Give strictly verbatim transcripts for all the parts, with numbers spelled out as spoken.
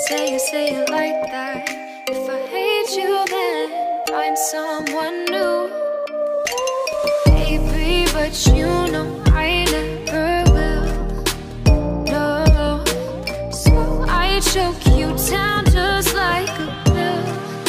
say it, say it like that. If I hate you, then find someone new. Baby, but you know I never will. No, so I choke you down just like a pill.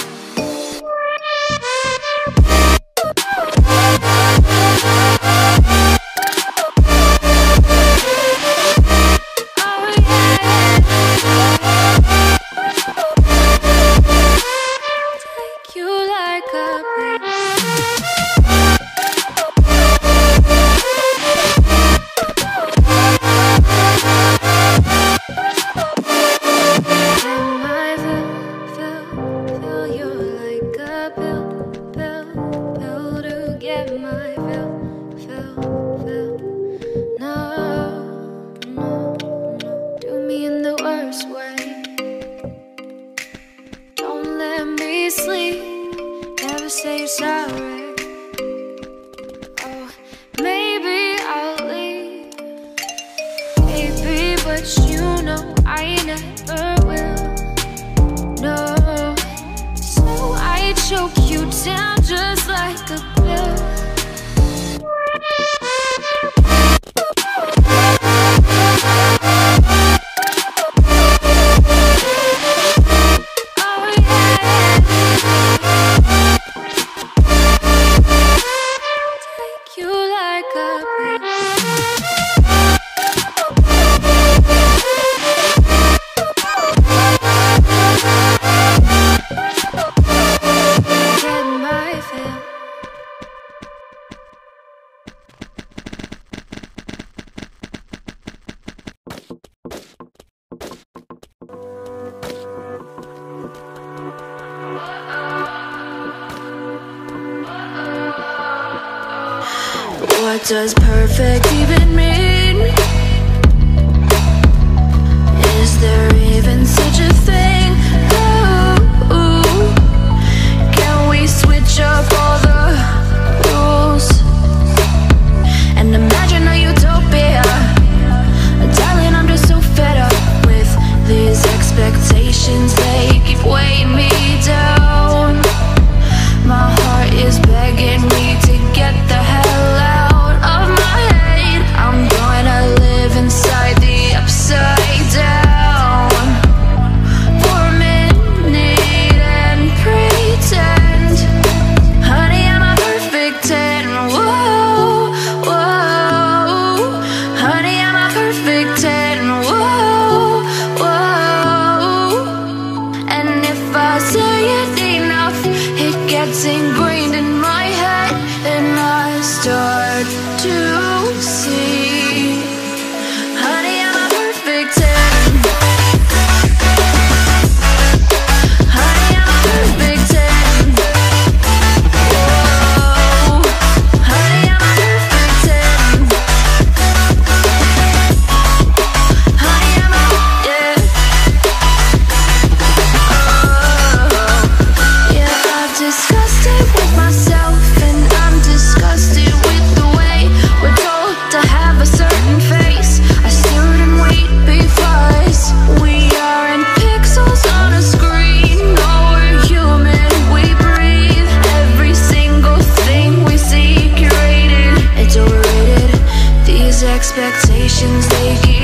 What does perfect even mean? Is there even such a thing? Ooh, can we switch up all the rules and imagine a utopia? Darling, I'm just so fed up with these expectations. They keep weighing me down. My heart is begging me to get the hell out. I'm gonna live inside the upside down for a minute and pretend, honey, I'm a perfect ten. Whoa, whoa, honey, I'm a perfect ten. Whoa, whoa, and if I say it enough, it gets ingrained in my head, and I start to see, honey, I'm a perfect ten. Honey, I'm a perfect ten. Whoa, honey, I'm a perfect ten. Honey, I'm a, yeah. Oh, yeah, I've discussed it with myself, and I'm disgusted with the way we're told to have a certain face, a certain weight, because we aren't pixels on a screen. No, we're human, we breathe. Every single thing we see curated, it's overrated. These expectations, they keep